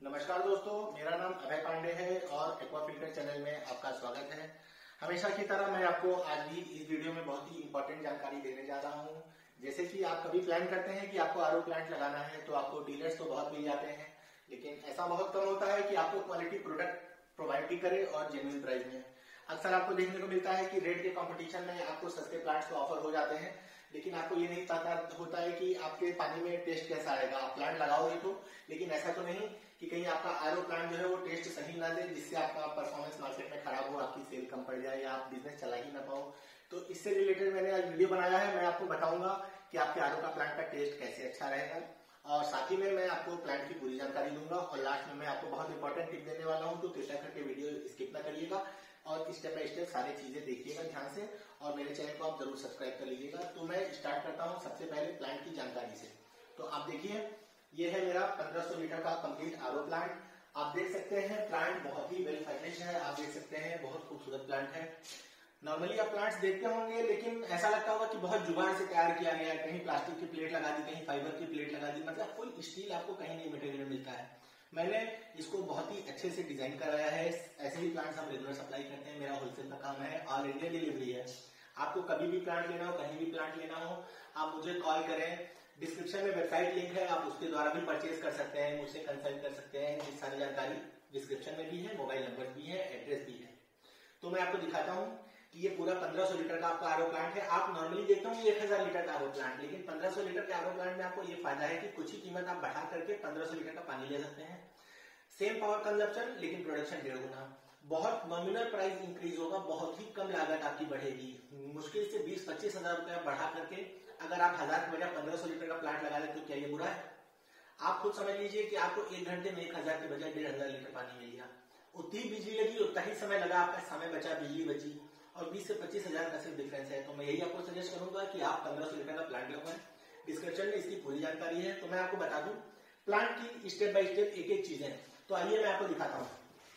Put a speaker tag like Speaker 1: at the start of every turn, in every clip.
Speaker 1: नमस्कार दोस्तों, मेरा नाम अभय पांडे है और एक्वाफिल्टर चैनल में आपका स्वागत है। हमेशा की तरह मैं आपको आज भी इस वीडियो में बहुत ही इंपॉर्टेंट जानकारी देने जा रहा हूं। जैसे कि आप कभी प्लान करते हैं कि आपको आरओ प्लांट लगाना है तो आपको डीलर्स तो बहुत मिल जाते हैं, लेकिन ऐसा बहुत कम होता है कि आपको क्वालिटी प्रोडक्ट प्रोवाइड भी करे और जेन्युइन प्राइस में। अक्सर आपको देखने को मिलता है कि रेट के कंपटीशन में आपको सस्ते प्लांट्स तो ऑफर हो जाते हैं, लेकिन आपको ये नहीं पता होता है कि आपके पानी में टेस्ट कैसा आएगा। आप प्लांट लगाओगे तो, लेकिन ऐसा तो नहीं कि कहीं आपका आरओ प्लांट जो है वो टेस्ट सही ना दे, जिससे आपका परफॉर्मेंस मार्केट में खराब हो, आपकी सेल कम पड़ जाए या आप बिजनेस चला ही ना पाओ। तो इससे रिलेटेड मैंने आज वीडियो बनाया है। मैं आपको बताऊंगा कि आपके आरओ का प्लांट का टेस्ट कैसे अच्छा रहेगा, और साथ ही में मैं आपको प्लांट की पूरी जानकारी दूंगा और लास्ट में मैं आपको बहुत इंपॉर्टेंट टिप देने वाला हूं। तो कृपया करके वीडियो स्किप ना करिएगा और स्टेप बाय स्टेप सारी चीजें देखिएगा ध्यान से, और मेरे चैनल को आप जरूर सब्सक्राइब कर लीजिएगा। तो मैं स्टार्ट करता हूं सबसे पहले प्लांट की जानकारी से। तो आप देखिए, ये है मेरा 1500 लीटर का कंप्लीट आरओ प्लांट। आप देख सकते हैं प्लांट बहुत ही वेल फर्निश्ड है। आप देख सकते हैं बहुत खूबसूरत प्लांट है। नॉर्मली आप प्लांट्स देखते होंगे, लेकिन ऐसा लगता होगा कि बहुत जुगाड़ से तैयार किया गया है। कहीं प्लास्टिक की प्लेट लगा दी, कहीं फाइबर की प्लेट लगा दी, मतलब फुल स्टील आपको कहीं नहीं मटेरियल मिलता है। मैंने इसको बहुत ही अच्छे से डिजाइन कराया है। ऐसे ही प्लांट्स हम रेगुलर सप्लाई करते हैं। मेरा होलसेल का काम है, ऑल इंडिया डिलीवरी है। आपको कभी भी प्लांट लेना हो, कहीं भी प्लांट लेना हो, आप मुझे कॉल करें। डिस्क्रिप्शन में वेबसाइट लिंक है, आप उसके द्वारा भी परचेज कर सकते हैं, मुझसे कंसल्ट कर सकते हैं। ये सारी जानकारी डिस्क्रिप्शन में भी है, मोबाइल नंबर भी है, एड्रेस भी है। तो मैं आपको दिखाता हूँ कि ये पूरा 1500 लीटर का आपका आरओ प्लांट है। आप नॉर्मली देखते होंगे 1000 लीटर का आरओ प्लांट, लेकिन 1500 लीटर के आरओ प्लांट में आपको ये फायदा है कि कुछ ही कीमत आप बढ़ा करके 1500 लीटर का पानी ले सकते हैं। सेम पावर कंजप्शन, लेकिन प्रोडक्शन 1.5 गुना। बहुत नॉमिनल प्राइस इंक्रीज होगा, बहुत ही कम लागत आपकी बढ़ेगी। मुश्किल से 20-25 हजार रुपया बढ़ा करके अगर आप 1000 की बजाय 1500 लीटर का प्लांट लगा लेते तो क्या ये बुरा है? आप खुद समझ लीजिए कि आपको 1 घंटे में 1000 के बजाय 1500 लीटर पानी मिल गया। उतनी बिजली लगी, उतना ही समय लगा, आपका समय बचा, बिजली बची, और 20 से 25 हजार का सिर्फ डिफरेंस है। तो मैं यही आपको सजेस्ट करूंगा कि आप 1500 लीटर का प्लांट लगवाएं। डिस्क्रिप्शन में इसकी पूरी जानकारी है। तो मैं आपको बता दूं प्लांट की स्टेप बाय स्टेप एक एक चीजें। तो आइए मैं आपको दिखाता हूं।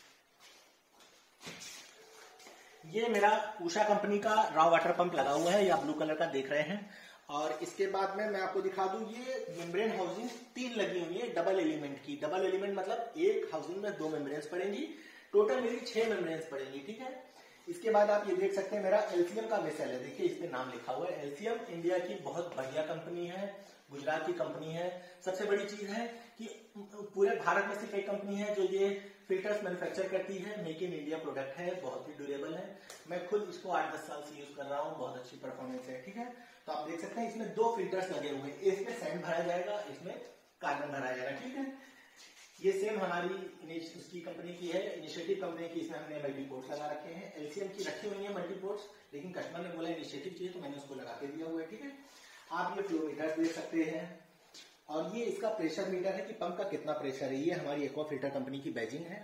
Speaker 1: ये मेरा उषा कंपनी का रॉ वाटर पंप लगा हुआ है, ये आप ब्लू कलर का देख रहे हैं। और इसके बाद में मैं आपको दिखा दूं, ये मेम्ब्रेन हाउसिंग 3 लगी हुई है डबल एलिमेंट की। डबल एलिमेंट मतलब एक हाउसिंग में 2 मेम्ब्रेन्स पड़ेंगी, टोटल मेरी 6 मेम्ब्रेन्स पड़ेंगी, ठीक है। इसके बाद आप ये देख सकते हैं मेरा एलसीएम का वेसल है। देखिए इस पे नाम लिखा हुआ है एलसीएम। इंडिया की बहुत बढ़िया कंपनी है, गुजरात की कंपनी है। सबसे बड़ी चीज है कि पूरे भारत में सिर्फ एक कंपनी है जो ये फिल्टर्स मैन्युफैक्चर करती है। मेक इन इंडिया प्रोडक्ट है, बहुत ही ड्यूरेबल है। मैं खुद इसको 8-10 साल से यूज कर रहा हूँ, बहुत अच्छी परफॉर्मेंस है, ठीक है। तो आप देख सकते हैं इसमें 2 फिल्टर्स लगे हुए हैं। इसमें सैंड भरा जाएगा, इसमें कार्बन भरा जाएगा, ठीक है। ये सेम हमारी उसकी कंपनी की है, इनिशिएटिव कंपनी की। इसमें हमने मल्टीपोर्ट्स लगा रखे हैं। एलसीएम की रखी हुई है मल्टीपोर्ट्स, लेकिन कस्टमर ने बोला इनिशिएटिव चाहिए तो मैंने उसको लगा के दिया हुआ है, ठीक है। आप ये फ्लो मीटर्स देख सकते हैं, और ये इसका प्रेशर मीटर है कि पंप का कितना प्रेशर है। ये हमारी एक्वाफिल्टर कंपनी की बैजिंग है।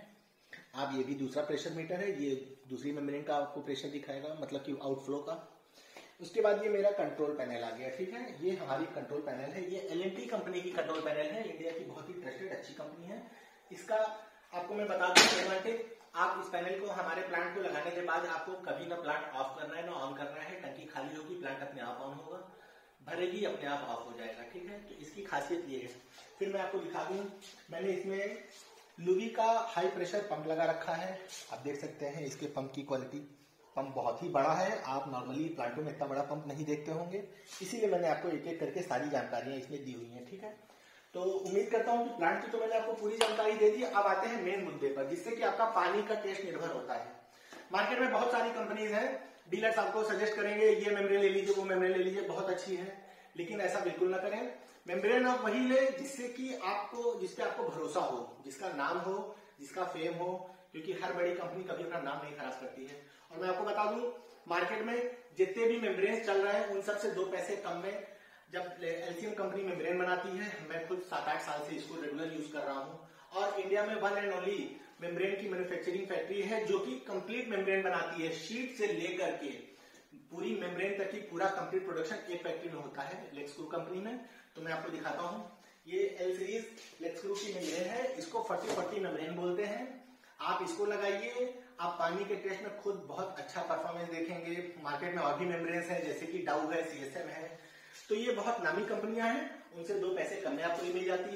Speaker 1: आप ये भी दूसरा प्रेशर मीटर है, ये दूसरी मेम्ब्रेन का आपको प्रेशर दिखाएगा, मतलब कि आउटफ्लो का। उसके बाद ये मेरा कंट्रोल पैनल आ गया, ठीक है। ये हमारी कंट्रोल पैनल है, ये एलएनटी कंपनी की कंट्रोल पैनल है, इंडिया की बहुत ही ट्रस्टेड अच्छी कंपनी है। इसका आपको मैं बता दूं एडवांटेज, आप इस पैनल को हमारे प्लांट को लगाने के बाद आपको कभी ना प्लांट ऑफ करना है ना ऑन करना है। टंकी खाली होगी, प्लांट अपने आप ऑन होगा, भरेगी, अपने आप ऑफ हो जाएगा, ठीक है। तो इसकी खासियत ये है। फिर मैं आपको दिखा दूं, मैंने इसमें लुवी का हाई प्रेशर पंप लगा रखा है। आप देख सकते हैं इसके पंप की क्वालिटी। पंप बहुत ही बड़ा है, आप नॉर्मली प्लांटों में इतना बड़ा पंप नहीं देखते होंगे, इसीलिए मैंने आपको एक एक करके सारी जानकारियां इसमें दी हुई हैं, ठीक है। तो उम्मीद करता हूं कि प्लांट की तो मैंने आपको पूरी जानकारी दे दी। अब आते हैं मेन मुद्दे पर, जिससे कि आपका पानी का टेस्ट निर्भर होता है। मार्केट में बहुत सारी कंपनीज हैं, डीलर्स आपको सजेस्ट करेंगे ये मेम्ब्रेन ले लीजिए, वो मेम्ब्रेन ले लीजिए, बहुत अच्छी है, लेकिन ऐसा बिल्कुल ना करें। मेम्ब्रेन आप वही ले जिससे कि आपको, जिसपे आपको भरोसा हो, जिसका नाम हो, जिसका फेम हो, क्योंकि हर बड़ी कंपनी कभी अपना नाम नहीं खराब करती है। और मैं आपको बता दूं, मार्केट में जितने भी मेम्ब्रेन चल रहे हैं उन सबसे 2 पैसे कम में जब एलसीएम कंपनी मेम्ब्रेन बनाती है। मैं खुद 7-8 साल से इसको रेगुलर यूज कर रहा हूं, और इंडिया में 1 एंड ओनली मेम्ब्रेन की मैन्युफैक्चरिंग फैक्ट्री है जो कि कंप्लीट मेम्ब्रेन बनाती है, शीट से लेकर के पूरी मेम्ब्रेन तक की पूरा कंप्लीट प्रोडक्शन एक फैक्ट्री में होता है, लेक्सक्रू कंपनी में। तो मैं आपको दिखाता हूँ, ये एल सीरीज लेक्सक्रू की मेम्ब्रेन है, इसको 40-40 मेम्ब्रेन बोलते हैं। आप इसको लगाइए, आप पानी के टेस्ट में खुद बहुत अच्छा परफॉर्मेंस देखेंगे। मार्केट में और भी मेम्ब्रेन्स है, जैसे कि डाउ है, सीएसएम है, तो ये बहुत नामी कंपनियां हैं, उनसे 2 पैसे कम में आपको मिल जाती है।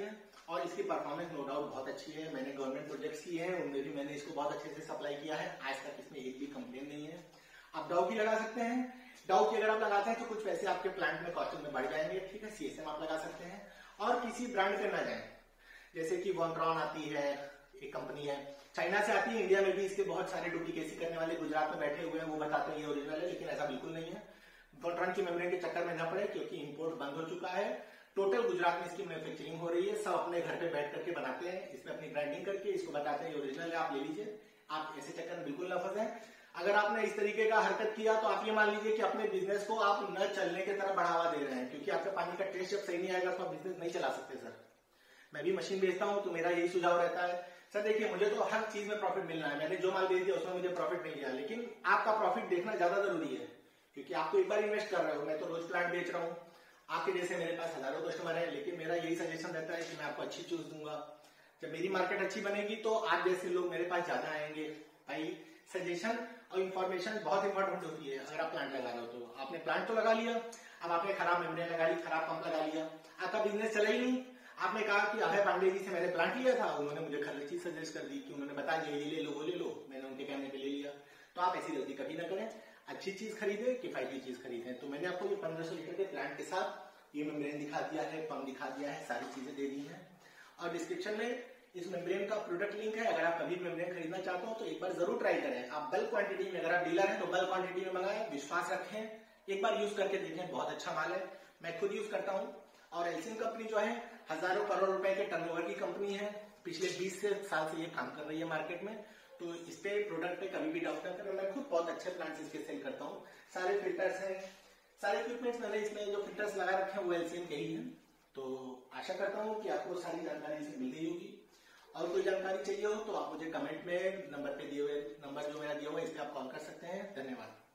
Speaker 1: और इसकी परफॉर्मेंस नो डाउट बहुत अच्छी है। मैंने गवर्नमेंट प्रोजेक्ट्स किए हैं, उनमें भी मैंने इसको बहुत अच्छे से सप्लाई किया है, आज तक इसमें एक भी कंप्लेन नहीं है। आप डाउ की लगा सकते हैं। डाउ की अगर आप लगाते हैं तो कुछ पैसे आपके प्लांट में कॉस्टिंग में बढ़ जाएंगे, ठीक है। CSM आप लगा सकते हैं और किसी ब्रांड पे ना जाए, जैसे कि वॉन्ट्रॉन आती है, एक कंपनी है, चाइना से आती है, इंडिया में भी इसके बहुत सारे डुप्लीकेसी करने वाले गुजरात में बैठे हुए हैं, वो बताते हैं ये ओरिजिनल है, लेकिन ऐसा बिल्कुल नहीं है। वॉन्ट्रॉन की मेम्ब्रेन के चक्कर में न पड़े, क्योंकि इंपोर्ट बंद हो चुका है। टोटल गुजरात में इसकी मैन्युफैक्चरिंग हो रही है, सब अपने घर पे बैठ करके बनाते हैं, इसमें अपनी ब्रांडिंग करके इसको बताते हैं ये ओरिजिनल है, आप ले लीजिए। आप ऐसे चक्कर में बिल्कुल न फंसे। अगर आपने इस तरीके का हरकत किया तो आप ये मान लीजिए कि अपने बिजनेस को आप न चलने की तरफ बढ़ावा दे रहे हैं, क्योंकि आपके पानी का टेस्ट जब सही नहीं आएगा तो आप बिजनेस नहीं चला सकते। सर मैं भी मशीन बेचता हूं तो मेरा यही सुझाव रहता है, सर देखिए मुझे तो हर चीज में प्रॉफिट मिलना है, मैंने जो माल बेच दिया उसमें मुझे प्रॉफिट मिल गया, लेकिन आपका प्रॉफिट देखना ज्यादा जरूरी है, क्योंकि आप तो एक बार इन्वेस्ट कर रहे हो। मैं तो रोज प्लांट बेच रहा हूँ, आपके जैसे मेरे पास हजारों कस्टमर है, लेकिन मेरा यही सजेशन रहता है कि मैं आपको अच्छी चीज दूंगा। जब मेरी मार्केट अच्छी बनेगी तो आप जैसे लोग मेरे पास ज्यादा आएंगे। भाई सजेशन और इन्फॉर्मेशन बहुत इंपॉर्टेंट होती है। अगर आप प्लांट लगा रहे हो तो आपने प्लांट तो लगा लिया, अब आपने खराब मेम्ब्रेन लगा ली, खराब पंप लगा लिया, आपका बिजनेस चला ही नहीं। आपने कहा कि अभय पांडे जी से मैंने प्लांट लिया था, उन्होंने मुझे खरीद चीज सजेस्ट कर दी कि उन्होंने बताया ये ले लो वो ले लो, मैंने उनके कहने पे ले लिया। तो आप ऐसी गलती कभी ना करें, अच्छी चीज खरीदे, किफायती चीज खरीदें। तो मैंने आपको ये 1500 लीटर के प्लांट के साथ ये मेम्ब्रेन दिखा दिया है, पंप दिखा दिया है, सारी चीजें दे दी है, और डिस्क्रिप्शन में इस मेम्ब्रेन का प्रोडक्ट लिंक है। अगर आप कभी मेम्ब्रेन खरीदना चाहते हो तो एक बार जरूर ट्राई करें। आप बल्क क्वांटिटी में, अगर आप डीलर हैं तो बल्क क्वांटिटी में मंगाएं, विश्वास रखें, एक बार यूज करके देखें, बहुत अच्छा माल है। मैं खुद यूज करता हूँ। और एल्सिन कंपनी जो है हजारों करोड़ रुपए के टर्नओवर की कंपनी है, पिछले 20 साल से ये काम कर रही है मार्केट में। तो इस पे प्रोडक्ट पे कभी भी डाउट ना करें। मैं खुद बहुत अच्छे प्लांट्स इसके सेल करता हूँ। सारे फिल्टर्स हैं, सारे इक्विपमेंट्स मैंने इसमें जो फिल्टर्स लगा रखे हैं वो एल्सिन के ही है। तो आशा करता हूँ कि आपको सारी जानकारी इसमें मिल गई होगी। और कोई जानकारी चाहिए हो तो आप मुझे कमेंट में नंबर पे दिए हुए, नंबर जो मेरा दिया हुआ है इस पे आप कॉल कर सकते हैं। धन्यवाद।